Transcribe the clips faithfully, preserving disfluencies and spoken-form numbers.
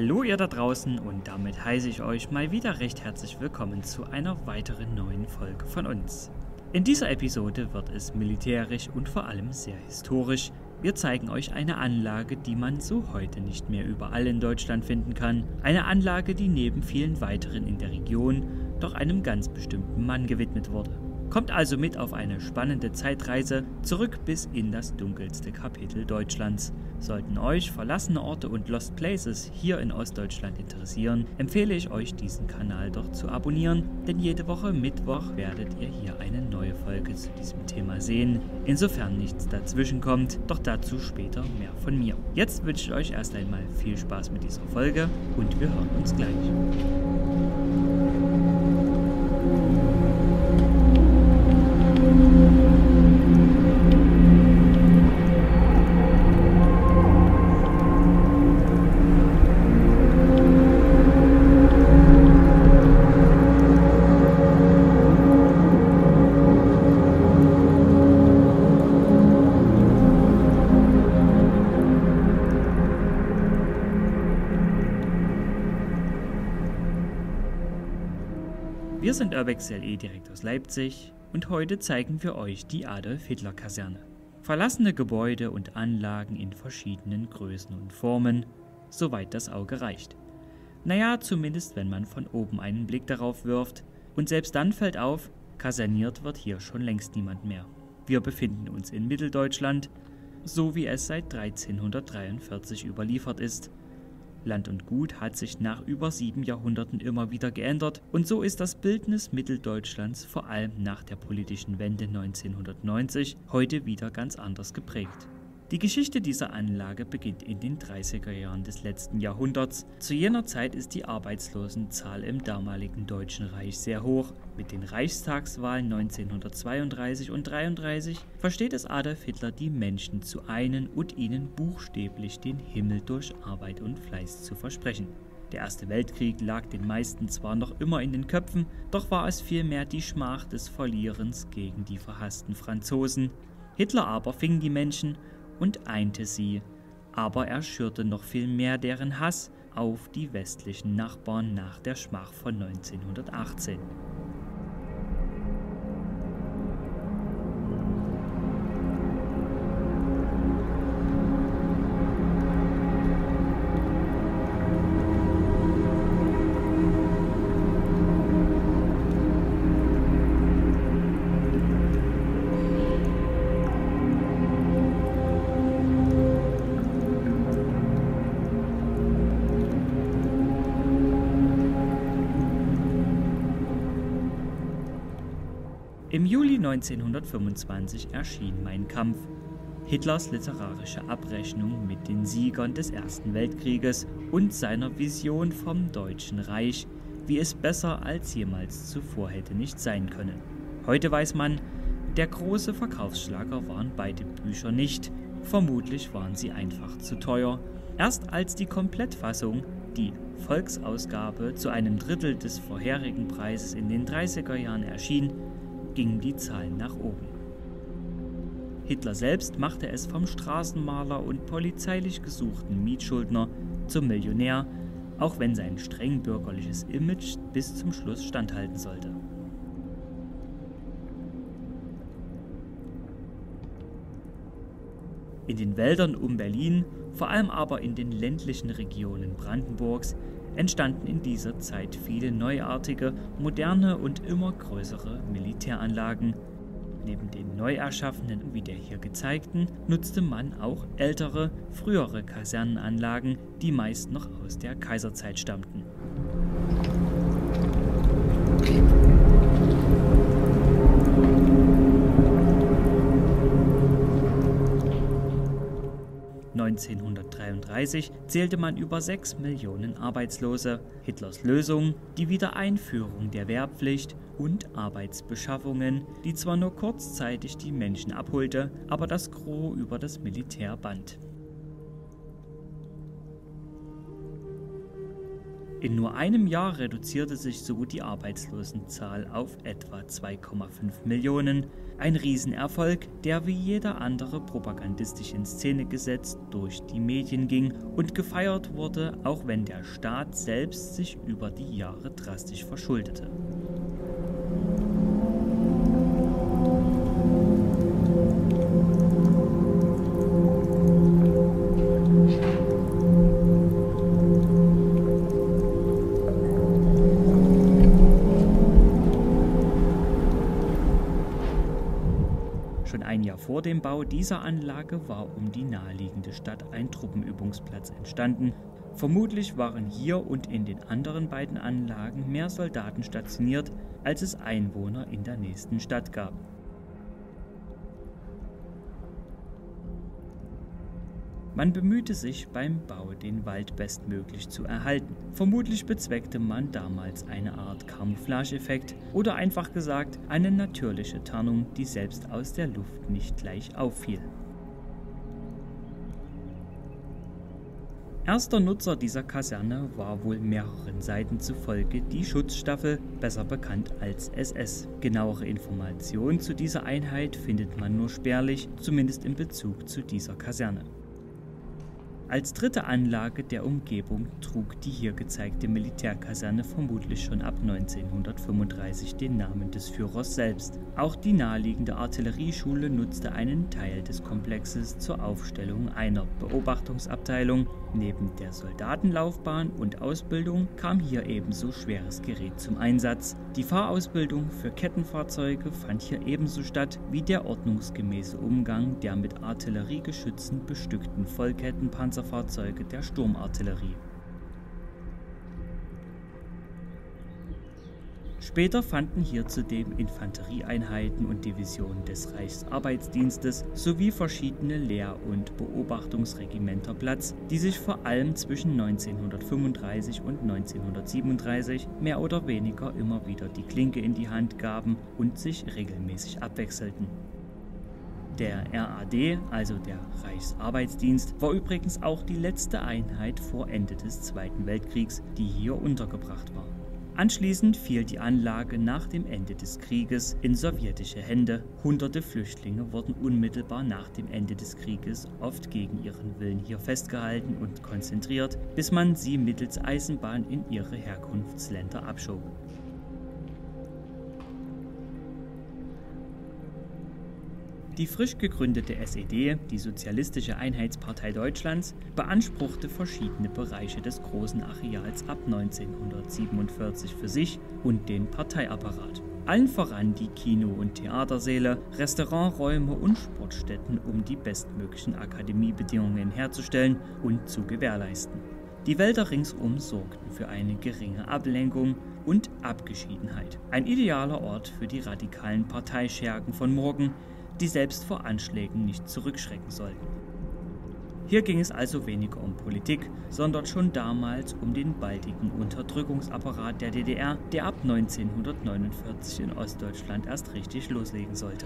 Hallo ihr da draußen und damit heiße ich euch mal wieder recht herzlich willkommen zu einer weiteren neuen Folge von uns. In dieser Episode wird es militärisch und vor allem sehr historisch. Wir zeigen euch eine Anlage, die man so heute nicht mehr überall in Deutschland finden kann. Eine Anlage, die neben vielen weiteren in der Region doch einem ganz bestimmten Mann gewidmet wurde. Kommt also mit auf eine spannende Zeitreise zurück bis in das dunkelste Kapitel Deutschlands. Sollten euch verlassene Orte und Lost Places hier in Ostdeutschland interessieren, empfehle ich euch diesen Kanal doch zu abonnieren, denn jede Woche Mittwoch werdet ihr hier eine neue Folge zu diesem Thema sehen, insofern nichts dazwischen kommt, doch dazu später mehr von mir. Jetzt wünsche ich euch erst einmal viel Spaß mit dieser Folge und wir hören uns gleich. Wir sind Urbex L E direkt aus Leipzig und heute zeigen wir euch die Adolf-Hitler-Kaserne. Verlassene Gebäude und Anlagen in verschiedenen Größen und Formen, soweit das Auge reicht. Naja, zumindest wenn man von oben einen Blick darauf wirft. Und selbst dann fällt auf, kaserniert wird hier schon längst niemand mehr. Wir befinden uns in Mitteldeutschland, so wie es seit dreizehnhundertdreiundvierzig überliefert ist. Land und Gut hat sich nach über sieben Jahrhunderten immer wieder geändert und so ist das Bildnis Mitteldeutschlands vor allem nach der politischen Wende neunzehnhundertneunzig heute wieder ganz anders geprägt. Die Geschichte dieser Anlage beginnt in den dreißiger Jahren des letzten Jahrhunderts. Zu jener Zeit ist die Arbeitslosenzahl im damaligen Deutschen Reich sehr hoch. Mit den Reichstagswahlen neunzehnhundertzweiunddreißig und dreiunddreißig versteht es Adolf Hitler, die Menschen zu einen und ihnen buchstäblich den Himmel durch Arbeit und Fleiß zu versprechen. Der Erste Weltkrieg lag den meisten zwar noch immer in den Köpfen, doch war es vielmehr die Schmach des Verlierens gegen die verhassten Franzosen. Hitler aber fing die Menschen und einte sie, aber er schürte noch viel mehr deren Hass auf die westlichen Nachbarn nach der Schmach von neunzehnhundertachtzehn. Im Juli neunzehnhundertfünfundzwanzig erschien Mein Kampf, Hitlers literarische Abrechnung mit den Siegern des Ersten Weltkrieges und seiner Vision vom Deutschen Reich, wie es besser als jemals zuvor hätte nicht sein können. Heute weiß man, der große Verkaufsschlager waren beide Bücher nicht, vermutlich waren sie einfach zu teuer. Erst als die Komplettfassung, die Volksausgabe, zu einem Drittel des vorherigen Preises in den dreißiger Jahren erschien, gingen die Zahlen nach oben. Hitler selbst machte es vom Straßenmaler und polizeilich gesuchten Mietschuldner zum Millionär, auch wenn sein streng bürgerliches Image bis zum Schluss standhalten sollte. In den Wäldern um Berlin, vor allem aber in den ländlichen Regionen Brandenburgs, entstanden in dieser Zeit viele neuartige, moderne und immer größere Militäranlagen. Neben den neu erschaffenen wie der hier gezeigten nutzte man auch ältere, frühere Kasernenanlagen, die meist noch aus der Kaiserzeit stammten. neunzehnhundertdreiunddreißig zählte man über sechs Millionen Arbeitslose. Hitlers Lösung, die Wiedereinführung der Wehrpflicht und Arbeitsbeschaffungen, die zwar nur kurzzeitig die Menschen abholte, aber das Gros über das Militär band. In nur einem Jahr reduzierte sich so die Arbeitslosenzahl auf etwa zwei Komma fünf Millionen. Ein Riesenerfolg, der wie jeder andere propagandistisch in Szene gesetzt durch die Medien ging und gefeiert wurde, auch wenn der Staat selbst sich über die Jahre drastisch verschuldete. Schon ein Jahr vor dem Bau dieser Anlage war um die naheliegende Stadt ein Truppenübungsplatz entstanden. Vermutlich waren hier und in den anderen beiden Anlagen mehr Soldaten stationiert, als es Einwohner in der nächsten Stadt gab. Man bemühte sich beim Bau, den Wald bestmöglich zu erhalten. Vermutlich bezweckte man damals eine Art Camouflage-Effekt oder einfach gesagt eine natürliche Tarnung, die selbst aus der Luft nicht gleich auffiel. Erster Nutzer dieser Kaserne war wohl mehreren Seiten zufolge die Schutzstaffel, besser bekannt als S S. Genauere Informationen zu dieser Einheit findet man nur spärlich, zumindest in Bezug zu dieser Kaserne. Als dritte Anlage der Umgebung trug die hier gezeigte Militärkaserne vermutlich schon ab neunzehnhundertfünfunddreißig den Namen des Führers selbst. Auch die naheliegende Artillerieschule nutzte einen Teil des Komplexes zur Aufstellung einer Beobachtungsabteilung. Neben der Soldatenlaufbahn und Ausbildung kam hier ebenso schweres Gerät zum Einsatz. Die Fahrausbildung für Kettenfahrzeuge fand hier ebenso statt wie der ordnungsgemäße Umgang der mit Artilleriegeschützen bestückten Vollkettenpanzerfahrzeuge der Sturmartillerie. Später fanden hier zudem Infanterieeinheiten und Divisionen des Reichsarbeitsdienstes sowie verschiedene Lehr- und Beobachtungsregimenter Platz, die sich vor allem zwischen neunzehnhundertfünfunddreißig und neunzehnhundertsiebenunddreißig mehr oder weniger immer wieder die Klinke in die Hand gaben und sich regelmäßig abwechselten. Der R A D, also der Reichsarbeitsdienst, war übrigens auch die letzte Einheit vor Ende des Zweiten Weltkriegs, die hier untergebracht war. Anschließend fiel die Anlage nach dem Ende des Krieges in sowjetische Hände. Hunderte Flüchtlinge wurden unmittelbar nach dem Ende des Krieges oft gegen ihren Willen hier festgehalten und konzentriert, bis man sie mittels Eisenbahn in ihre Herkunftsländer abschob. Die frisch gegründete S E D, die Sozialistische Einheitspartei Deutschlands, beanspruchte verschiedene Bereiche des großen Areals ab neunzehnhundertsiebenundvierzig für sich und den Parteiapparat. Allen voran die Kino- und Theatersäle, Restauranträume und Sportstätten, um die bestmöglichen Akademiebedingungen herzustellen und zu gewährleisten. Die Wälder ringsum sorgten für eine geringe Ablenkung und Abgeschiedenheit. Ein idealer Ort für die radikalen Parteischergen von morgen, die selbst vor Anschlägen nicht zurückschrecken sollten. Hier ging es also weniger um Politik, sondern schon damals um den baldigen Unterdrückungsapparat der D D R, der ab neunzehnhundertneunundvierzig in Ostdeutschland erst richtig loslegen sollte.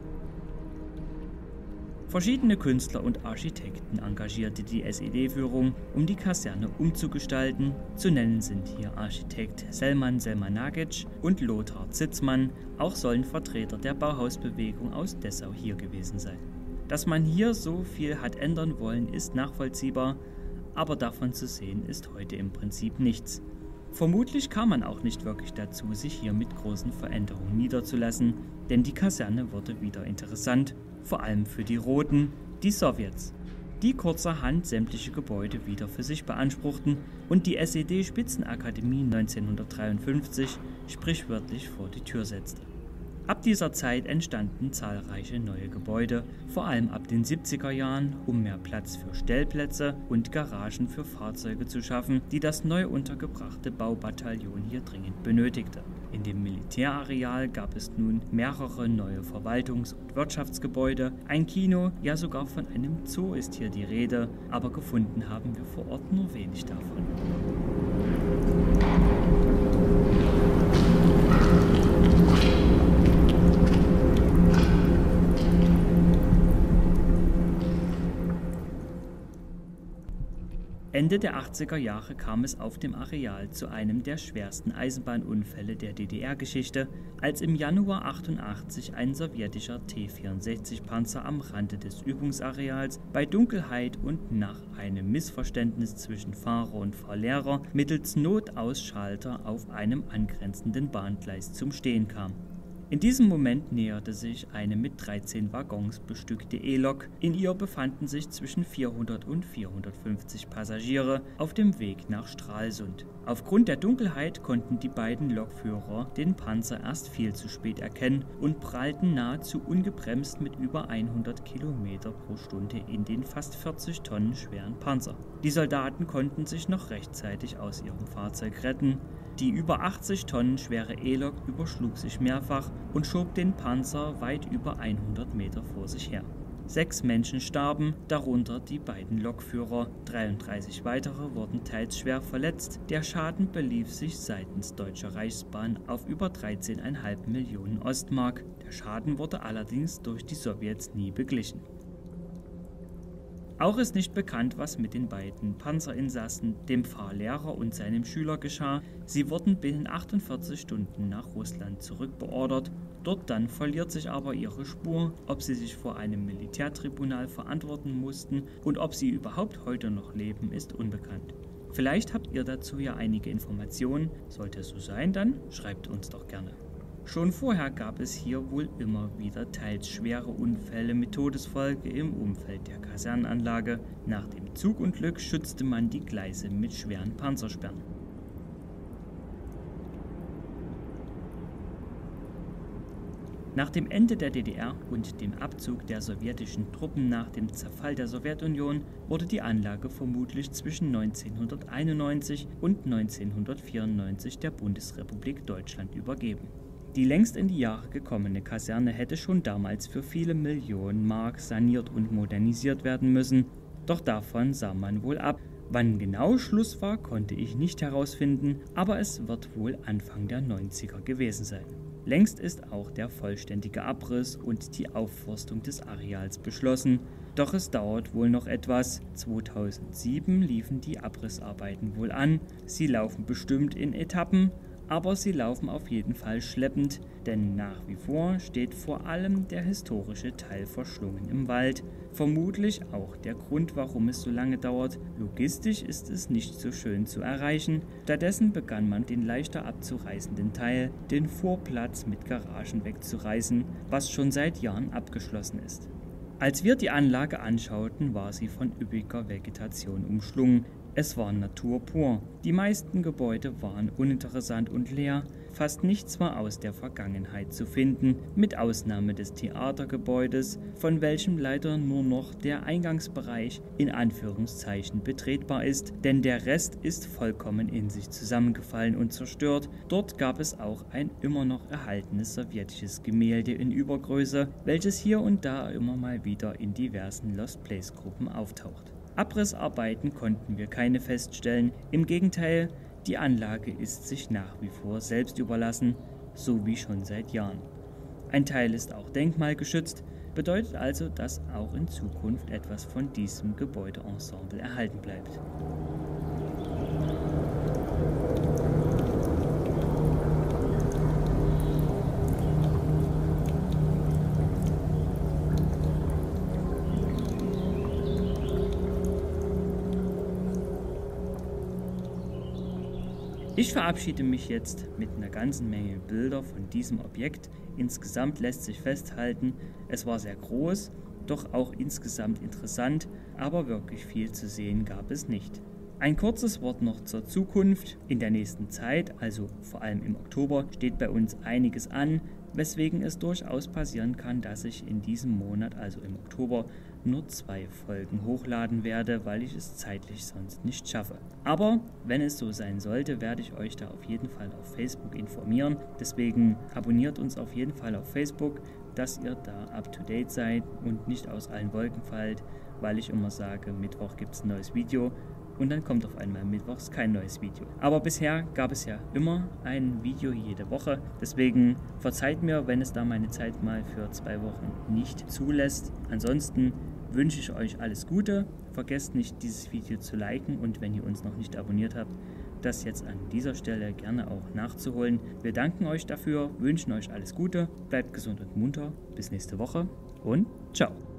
Verschiedene Künstler und Architekten engagierte die S E D-Führung, um die Kaserne umzugestalten. Zu nennen sind hier Architekt Selman Selmanagic und Lothar Zitzmann. Auch sollen Vertreter der Bauhausbewegung aus Dessau hier gewesen sein. Dass man hier so viel hat ändern wollen, ist nachvollziehbar, aber davon zu sehen ist heute im Prinzip nichts. Vermutlich kam man auch nicht wirklich dazu, sich hier mit großen Veränderungen niederzulassen, denn die Kaserne wurde wieder interessant, vor allem für die Roten, die Sowjets, die kurzerhand sämtliche Gebäude wieder für sich beanspruchten und die S E D-Spitzenakademie neunzehnhundertdreiundfünfzig sprichwörtlich vor die Tür setzte. Ab dieser Zeit entstanden zahlreiche neue Gebäude, vor allem ab den siebziger Jahren, um mehr Platz für Stellplätze und Garagen für Fahrzeuge zu schaffen, die das neu untergebrachte Baubataillon hier dringend benötigte. In dem Militärareal gab es nun mehrere neue Verwaltungs- und Wirtschaftsgebäude, ein Kino, ja sogar von einem Zoo ist hier die Rede, aber gefunden haben wir vor Ort nur wenig davon. Ende der achtziger Jahre kam es auf dem Areal zu einem der schwersten Eisenbahnunfälle der D D R-Geschichte, als im Januar achtundachtzig ein sowjetischer T vierundsechzig Panzer am Rande des Übungsareals bei Dunkelheit und nach einem Missverständnis zwischen Fahrer und Fahrlehrer mittels Notausschalter auf einem angrenzenden Bahngleis zum Stehen kam. In diesem Moment näherte sich eine mit dreizehn Waggons bestückte E-Lok. In ihr befanden sich zwischen vierhundert und vierhundertfünfzig Passagiere auf dem Weg nach Stralsund. Aufgrund der Dunkelheit konnten die beiden Lokführer den Panzer erst viel zu spät erkennen und prallten nahezu ungebremst mit über hundert Kilometer pro Stunde in den fast vierzig Tonnen schweren Panzer. Die Soldaten konnten sich noch rechtzeitig aus ihrem Fahrzeug retten. Die über achtzig Tonnen schwere E-Lok überschlug sich mehrfach und schob den Panzer weit über hundert Meter vor sich her. Sechs Menschen starben, darunter die beiden Lokführer. dreiunddreißig weitere wurden teils schwer verletzt. Der Schaden belief sich seitens Deutscher Reichsbahn auf über dreizehn Komma fünf Millionen Ostmark. Der Schaden wurde allerdings durch die Sowjets nie beglichen. Auch ist nicht bekannt, was mit den beiden Panzerinsassen, dem Fahrlehrer und seinem Schüler geschah. Sie wurden binnen achtundvierzig Stunden nach Russland zurückbeordert. Dort dann verliert sich aber ihre Spur. Ob sie sich vor einem Militärtribunal verantworten mussten und ob sie überhaupt heute noch leben, ist unbekannt. Vielleicht habt ihr dazu ja einige Informationen. Sollte es so sein, dann schreibt uns doch gerne. Schon vorher gab es hier wohl immer wieder teils schwere Unfälle mit Todesfolge im Umfeld der Kasernenanlage. Nach dem Zugunglück schützte man die Gleise mit schweren Panzersperren. Nach dem Ende der D D R und dem Abzug der sowjetischen Truppen nach dem Zerfall der Sowjetunion wurde die Anlage vermutlich zwischen neunzehnhunderteinundneunzig und neunzehnhundertvierundneunzig der Bundesrepublik Deutschland übergeben. Die längst in die Jahre gekommene Kaserne hätte schon damals für viele Millionen Mark saniert und modernisiert werden müssen, doch davon sah man wohl ab. Wann genau Schluss war, konnte ich nicht herausfinden, aber es wird wohl Anfang der neunziger gewesen sein. Längst ist auch der vollständige Abriss und die Aufforstung des Areals beschlossen, doch es dauert wohl noch etwas. zweitausendsieben liefen die Abrissarbeiten wohl an, sie laufen bestimmt in Etappen, aber sie laufen auf jeden Fall schleppend, denn nach wie vor steht vor allem der historische Teil verschlungen im Wald. Vermutlich auch der Grund, warum es so lange dauert. Logistisch ist es nicht so schön zu erreichen. Stattdessen begann man den leichter abzureißenden Teil, den Vorplatz mit Garagen wegzureißen, was schon seit Jahren abgeschlossen ist. Als wir die Anlage anschauten, war sie von üppiger Vegetation umschlungen. Es war Natur pur. Die meisten Gebäude waren uninteressant und leer, fast nichts war aus der Vergangenheit zu finden, mit Ausnahme des Theatergebäudes, von welchem leider nur noch der Eingangsbereich in Anführungszeichen betretbar ist, denn der Rest ist vollkommen in sich zusammengefallen und zerstört. Dort gab es auch ein immer noch erhaltenes sowjetisches Gemälde in Übergröße, welches hier und da immer mal wieder in diversen Lost Place Gruppen auftaucht. Abrissarbeiten konnten wir keine feststellen, im Gegenteil, die Anlage ist sich nach wie vor selbst überlassen, so wie schon seit Jahren. Ein Teil ist auch denkmalgeschützt, bedeutet also, dass auch in Zukunft etwas von diesem Gebäudeensemble erhalten bleibt. Ich verabschiede mich jetzt mit einer ganzen Menge Bilder von diesem Objekt. Insgesamt lässt sich festhalten, es war sehr groß, doch auch insgesamt interessant, aber wirklich viel zu sehen gab es nicht. Ein kurzes Wort noch zur Zukunft. In der nächsten Zeit, also vor allem im Oktober, steht bei uns einiges an, weswegen es durchaus passieren kann, dass ich in diesem Monat, also im Oktober, nur zwei Folgen hochladen werde, weil ich es zeitlich sonst nicht schaffe. Aber wenn es so sein sollte, werde ich euch da auf jeden Fall auf Facebook informieren. Deswegen abonniert uns auf jeden Fall auf Facebook, dass ihr da up to date seid und nicht aus allen Wolken fallt, weil ich immer sage, Mittwoch gibt es ein neues Video. Und dann kommt auf einmal mittwochs kein neues Video. Aber bisher gab es ja immer ein Video jede Woche. Deswegen verzeiht mir, wenn es da meine Zeit mal für zwei Wochen nicht zulässt. Ansonsten wünsche ich euch alles Gute. Vergesst nicht, dieses Video zu liken und wenn ihr uns noch nicht abonniert habt, das jetzt an dieser Stelle gerne auch nachzuholen. Wir danken euch dafür, wünschen euch alles Gute, bleibt gesund und munter, bis nächste Woche und ciao.